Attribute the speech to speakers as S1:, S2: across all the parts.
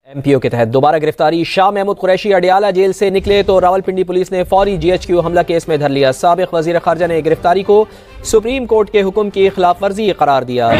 S1: MPO के तहत दोबारा गिरफ्तारी। शाह महमूद कुरैशी अडियाला जेल से निकले तो रावलपिंडी पुलिस ने फौरी जीएचक्यू हमला केस में धर लिया। साबिक वजीर खारजा ने गिरफ्तारी को सुप्रीम कोर्ट के हुक्म की खिलाफ वर्जी करार दिया।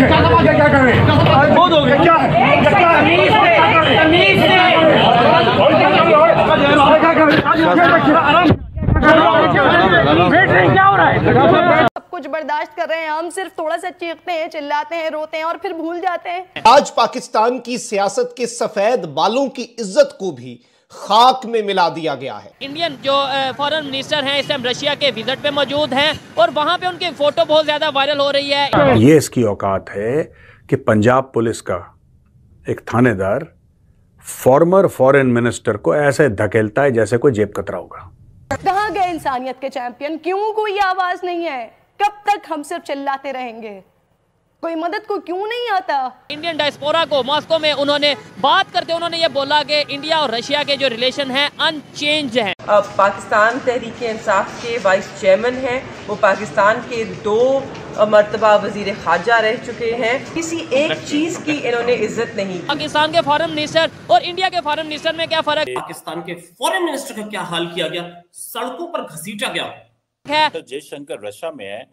S2: सब कुछ बर्दाश्त कर रहे हैं, हम सिर्फ थोड़ा सा चीखते हैं, चिल्लाते हैं, रोते हैं और फिर भूल जाते हैं।
S3: आज पाकिस्तान की सियासत के सफेद बालों की इज्जत को भी खाक में मिला दिया गया है।
S4: इंडियन जो फॉरेन मिनिस्टर हैं इस टाइम रशिया के विजिट पे मौजूद हैं और वहां पे उनकी फोटो बहुत ज्यादा वायरल हो रही है।
S5: ये इसकी औकात है कि पंजाब पुलिस का एक थानेदार फॉर्मर फॉरेन मिनिस्टर को ऐसे धकेलता है जैसे कोई जेब कतरा होगा।
S2: कहाँ गए इंसानियत के चैंपियन? क्यों कोई आवाज नहीं है? कब तक हम सिर्फ चिल्लाते रहेंगे? कोई मदद को क्यों नहीं आता?
S4: इंडियन डायस्पोरा को मॉस्को में उन्होंने बात करते उन्होंने ये बोला कि इंडिया और रशिया के जो रिलेशन हैं अनचेंज हैं।
S6: पाकिस्तान तहरीक इंसाफ के वाइस चेयरमैन हैं, वो पाकिस्तान के 2 मरतबा वजीर खारजा रह चुके हैं। किसी एक चीज की इन्होंने इज्जत नहीं।
S4: पाकिस्तान के फॉरेन मिनिस्टर और इंडिया के फॉरेन मिनिस्टर में क्या फर्क है?
S7: पाकिस्तान के फॉरेन मिनिस्टर का क्या हाल किया गया, सड़कों पर घसीटा गया
S4: है।
S8: तो जयशंकर रशिया में है,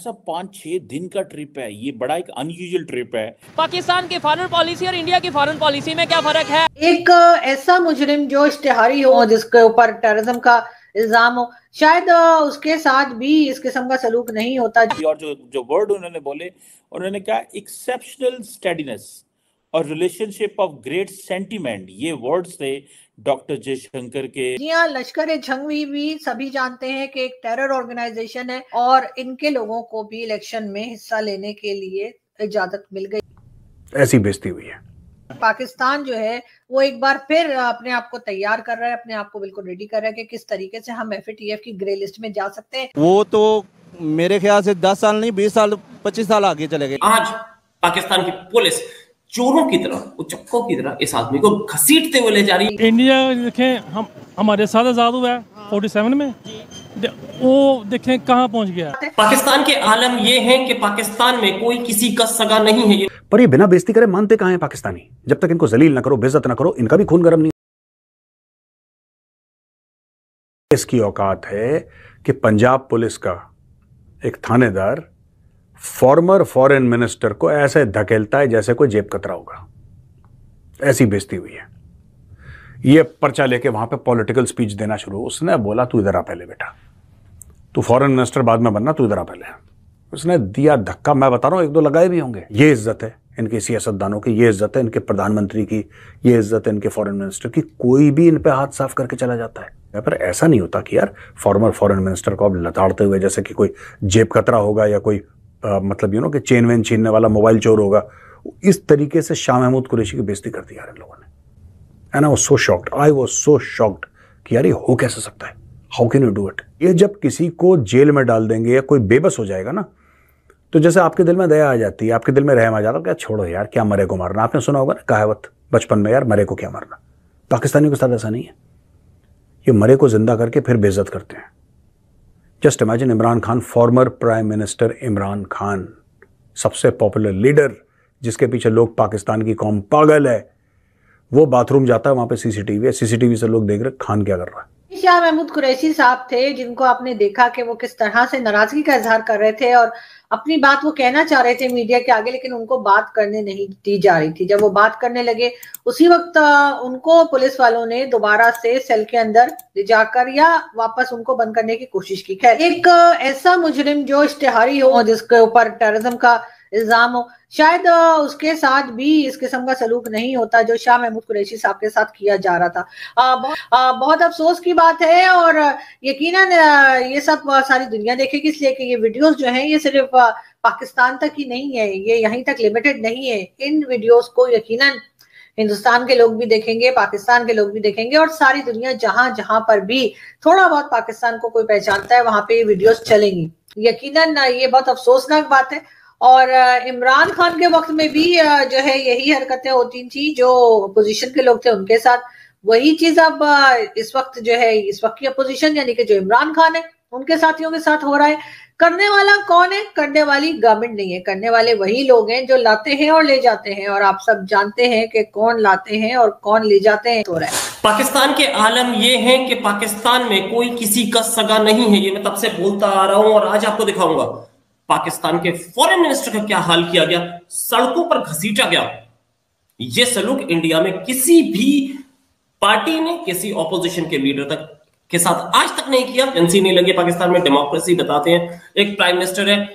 S8: 5-6 दिन का ट्रिप है, ये बड़ा एक अनयूजुअल ट्रिप है।
S4: पाकिस्तान की फॉरेन पॉलिसी और इंडिया की फॉरेन पॉलिसी में क्या फर्क है?
S9: एक ऐसा मुजरिम जो इश्तिहारी हो, जिसके ऊपर टेररिज्म का इल्जाम हो, शायद उसके साथ भी इस किस्म का सलूक नहीं होता।
S8: और जो वर्ड उन्होंने बोले, उन्होंने कहा एक्सेप्शनल स्टेडीनेस और रिलेशनशिप ऑफ ग्रेट सेंटीमेंट, ये वर्ड्स थे डॉक्टर जयशंकर के।
S9: जी हाँ, लश्कर ए जंग भी सभी जानते हैं कि एक टेरर ऑर्गेनाइजेशन है और इनके लोगों को भी इलेक्शन में हिस्सा लेने के लिए इजाजत मिल गई।
S5: ऐसी बेइज्जती हुई है।
S9: पाकिस्तान जो है वो एक बार फिर अपने आप को तैयार कर रहा है, अपने आप को बिल्कुल रेडी कर रहा है कि किस तरीके से हम FATF की ग्रे लिस्ट में जा सकते हैं।
S10: वो तो मेरे ख्याल से 10 साल नहीं, 20 साल 25 साल आगे चले गए।
S7: आज पाकिस्तान की पुलिस चोरों की तरह, उचक्कों की तरह इस आदमी को घसीटते हुए ले जा रही है।
S11: इंडिया देखें, हमारे साथ आजाद हुआ है 47 में, वो देखें कहाँ पहुंच गया।
S7: पाकिस्तान के आलम ये हैं कि पाकिस्तान में कोई किसी का सगा नहीं है।
S5: पर ये बिना बेइज्जती करे मानते कहाँ हैं पाकिस्तानी? जब तक इनको जलील ना करो, बेइज्जत ना करो, इनका भी खून गर्म नहीं। इसकी औकात है कि पंजाब पुलिस का एक थानेदार फॉर्मर फॉरेन मिनिस्टर को ऐसे धकेलता है जैसे कोई जेब कतरा होगा। ऐसी बेइज्जती हुई है। ये पर्चा लेके वहां पे पॉलिटिकल स्पीच देना शुरू। उसने बोला तू इधर आ पहले बेटा, तू फॉरेन मिनिस्टर बाद में बनना, तू इधर आ पहले। उसने दिया धक्का। मैं बता रहा हूं 1-2 लगाए भी होंगे। ये इज्जत है इनकी सियासतदानों की, ये इज्जत है इनके प्रधानमंत्री की, ये इज्जत है इनके फॉरेन मिनिस्टर की। कोई भी इन पे हाथ साफ करके चला जाता है। पर ऐसा नहीं होता कि यार फॉर्मर फॉरेन मिनिस्टर को अब लताड़ते हुए जैसे कि कोई जेब कतरा होगा या कोई मतलब कि चेन वेन छीनने वाला मोबाइल चोर होगा। इस तरीके से शाह महमूद कुरैशी की बेइज्जती कर दी यार इन लोगों ने। And I was so shocked, I was so shocked कि यार ये हो कैसे सकता है? How can you do it? ये जब किसी को जेल में डाल देंगे या कोई बेबस हो जाएगा ना, तो जैसे आपके दिल में दया आ जाती है, आपके दिल में रहम आ जाता है, क्या छोड़ो यार, क्या मरे को मारना। आपने सुना होगा ना कहावत बचपन में, यार मरे को क्या मारना। पाकिस्तानियों के साथ ऐसा नहीं है। ये मरे को जिंदा करके फिर बेइज्जत करते हैं। Just imagine Imran Khan, former prime minister Imran Khan, सबसे पॉपुलर लीडर जिसके पीछे लोग पाकिस्तान की कौम पागल है, वो बाथरूम जाता है, वहां पे सीसीटीवी है, सीसीटीवी से लोग देख रहे खान क्या कर रहा है।
S9: शाह महमूद कुरैशी साहब थे जिनको आपने देखा कि वो किस तरह से नाराजगी का इजहार कर रहे थे और अपनी बात वो कहना चाह रहे थे मीडिया के आगे, लेकिन उनको बात करने नहीं दी जा रही थी। जब वो बात करने लगे उसी वक्त उनको पुलिस वालों ने दोबारा से सेल के अंदर ले जाकर या वापस उनको बंद करने की कोशिश की। खैर, एक ऐसा मुजरिम जो इश्तिहारी हो, जिसके ऊपर टेररिज्म का इल्जाम हो, शायद उसके साथ भी इस किस्म का सलूक नहीं होता जो शाह महमूद कुरैशी साहब के साथ किया जा रहा था। बहुत अफसोस की बात है और यकीनन ये सब सारी दुनिया देखेगी, इसलिए कि ये वीडियोस जो हैं ये सिर्फ पाकिस्तान तक ही नहीं है, ये यहीं तक लिमिटेड नहीं है। इन वीडियोस को यकीनन हिंदुस्तान के लोग भी देखेंगे, पाकिस्तान के लोग भी देखेंगे और सारी दुनिया जहां जहां पर भी थोड़ा बहुत पाकिस्तान को कोई पहचानता है वहां पे ये वीडियोस चलेंगी। यकीनन ये बहुत अफसोसनाक बात है। और इमरान खान के वक्त में भी जो है यही हरकतें होती थी जो अपोजिशन के लोग थे उनके साथ। वही चीज अब इस वक्त जो है, इस वक्त की अपोजिशन यानी कि जो इमरान खान है उनके साथियों के साथ हो रहा है। करने वाला कौन है? करने वाली गवर्नमेंट नहीं है, करने वाले वही लोग हैं जो लाते हैं और ले जाते हैं, और आप सब जानते हैं कि कौन लाते हैं और कौन ले जाते हैं। हो रहा है
S7: पाकिस्तान के आलम ये है कि पाकिस्तान में कोई किसी का सगा नहीं है, ये मैं तब से बोलता आ रहा हूं और आज आपको दिखाऊंगा। पाकिस्तान के फॉरेन मिनिस्टर का क्या हाल किया गया, सड़कों पर घसीटा गया। ये सलूक इंडिया में किसी भी पार्टी ने किसी ऑपोजिशन के लीडर तक के साथ आज तक नहीं किया। एनसी नहीं लगे पाकिस्तान में, डेमोक्रेसी बताते हैं। एक प्राइम मिनिस्टर है,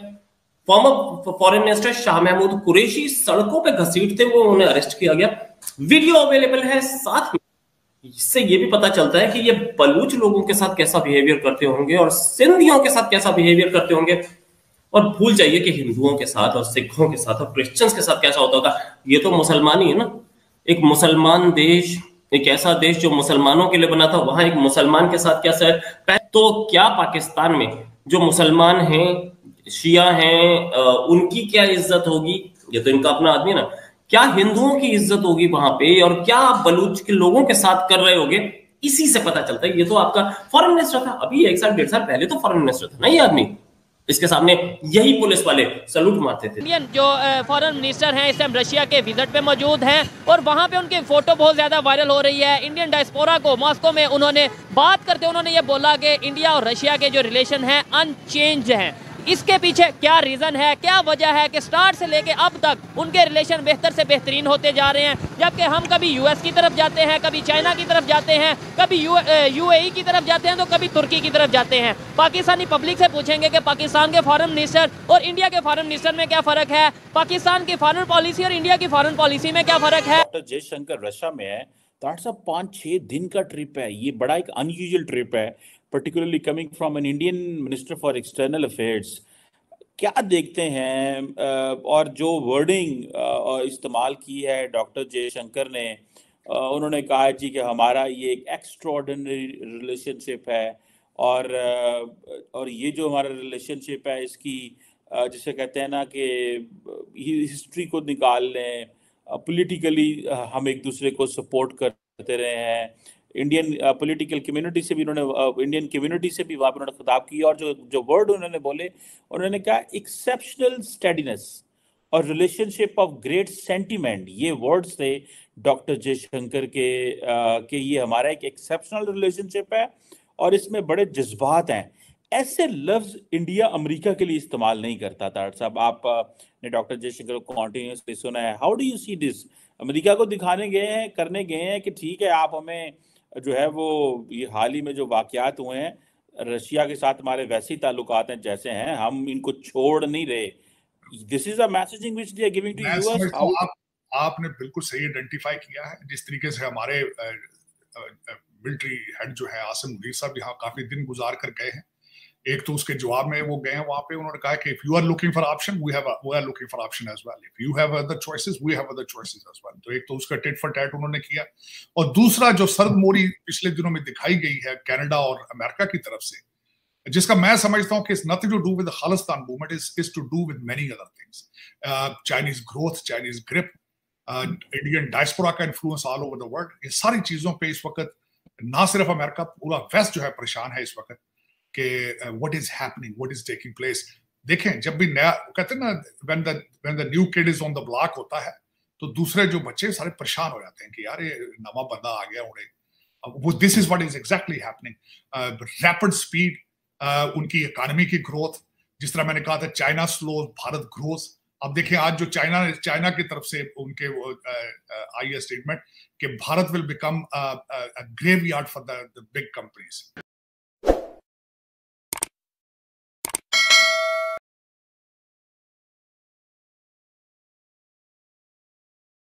S7: former foreign minister Shah Mahmood Qureshi, सड़कों पे घसीटते हुए उन्हें अरेस्ट किया गया। वीडियो अवेलेबल है, साथ में इससे ये भी पता चलता है कि ये बलूच लोगों के साथ कैसा बिहेवियर करते होंगे और सिंधियों के साथ कैसा बिहेवियर करते होंगे। और भूल जाइए कि हिंदुओं के साथ और सिखों के साथ और क्रिश्चियंस के साथ कैसा होता होगा। ये तो मुसलमान ही है ना, एक मुसलमान देश, एक ऐसा देश जो मुसलमानों के लिए बना था, वहां एक मुसलमान के साथ कैसा है। तो क्या पाकिस्तान में जो मुसलमान हैं, शिया हैं, उनकी क्या इज्जत होगी? ये तो इनका अपना आदमी है ना। क्या हिंदुओं की इज्जत होगी वहां पे, और क्या आप बलूच के लोगों के साथ कर रहे होगे? इसी से पता चलता है। ये तो आपका फॉरेन मिनिस्टर था, अभी 1 साल 1.5 साल पहले तो फॉरेन मिनिस्टर था ना ये आदमी। इसके सामने यही पुलिस वाले सलूट मारते थे।
S4: इंडियन जो फॉरेन मिनिस्टर हैं इस टाइम रशिया के विजिट पे मौजूद हैं और वहां पे उनकी फोटो बहुत ज्यादा वायरल हो रही है। इंडियन डायस्पोरा को मॉस्को में उन्होंने बात करते उन्होंने ये बोला कि इंडिया और रशिया के जो रिलेशन हैं अनचेंज हैं। इसके पीछे क्या रीजन है, क्या वजह है कि स्टार्ट से लेके अब तक उनके रिलेशन बेहतर से बेहतरीन होते जा रहे हैं, जबकि हम कभी यूएस की तरफ जाते हैं, कभी चाइना की तरफ जाते हैं, कभी यूएई की तरफ जाते हैं, तो कभी तुर्की की तरफ जाते हैं। पाकिस्तानी पब्लिक से पूछेंगे कि पाकिस्तान के फॉरेन मिनिस्टर और इंडिया के फॉरेन मिनिस्टर में क्या फर्क है, पाकिस्तान की फॉरेन पॉलिसी और इंडिया की फॉरेन पॉलिसी में क्या फर्क है।
S8: डॉक्टर जयशंकर रशिया में है, दैट्स अ 5-6 दिन का ट्रिप है। ये बड़ा एक अनयूजुअल ट्रिप है, particularly coming from an Indian minister for external affairs. क्या देखते हैं और जो वर्डिंग इस्तेमाल की है डॉक्टर जयशंकर ने, उन्होंने कहा है जी कि हमारा ये एक एक्स्ट्राऑर्डिनरी रिलेशनशिप है और ये जो हमारा रिलेशनशिप है इसकी जिसे कहते हैं ना कि हिस्ट्री को निकाल लें, पॉलिटिकली हम एक दूसरे को सपोर्ट करते रहे हैं। इंडियन पॉलिटिकल कम्युनिटी से भी उन्होंने इंडियन कम्युनिटी से भी वहाँ पर उन्होंने खिताब किया और जो वर्ड उन्होंने बोले, उन्होंने कहा एक्सेप्शनल स्टेडीनेस और रिलेशनशिप ऑफ ग्रेट सेंटीमेंट। ये वर्ड्स थे डॉक्टर जयशंकर के ये हमारा एक एक्सेप्शनल रिलेशनशिप है और इसमें बड़े जज्बात हैं। ऐसे लफ्ज इंडिया अमेरिका के लिए इस्तेमाल नहीं करता था। साहब आपने डॉक्टर जयशंकर को कॉन्टिन्यूसली सुना है। How do you see this? America को दिखाने गए हैं, करने गए हैं कि ठीक है आप हमें जो है वो ये हाल ही में जो वाकयात हुए हैं, रशिया के साथ हमारे वैसे ही ताल्लुकात हैं जैसे हैं, हम इनको छोड़ नहीं रहे। This is a messaging which they are giving to US.
S12: आपने बिल्कुल सही आइडेंटिफाई किया है। जिस तरीके से हमारे मिलिट्री हेड जो है आसिम मुनीर साहब यहाँ काफी दिन गुजार कर गए हैं, एक तो उसके जवाब में वो गए हैं वहां पे, उन्होंने कहा कि if you are looking for option we are looking for option as well, if you have other choices we have other choices as well. तो एक तो उसका टिट फॉर टैट उन्होंने किया, और दूसरा जो सर्दमोरी पिछले दिनों में दिखाई गई है कनाडा और अमेरिका की तरफ से, जिसका मैं समझता हूं कि it's nothing to do with the Khalistan movement, is to do with many other things. Chinese growth, Chinese grip, Indian diaspora का influence all over the world, ये सारी चीजों पे इस वक्त ना सिर्फ अमेरिका, पूरा वेस्ट जो है परेशान है इस वक्त कि what is happening, what is taking place. देखें, जब भी नया कहते हैं ना when the new kid is on the block होता है, तो दूसरे जो बच्चे सारे परेशान हो जाते हैं कि यार ये नवा बंदा आ गया उन्हें। This is what is exactly happening. Rapid speed, उनकी इकोनॉमी की ग्रोथ, जिस तरह मैंने कहा था चाइना स्लो, भारत ग्रोथ। अब देखिए आज जो चाइना की तरफ से उनके आई है स्टेटमेंट कि Bharat will become a graveyard for the big companies.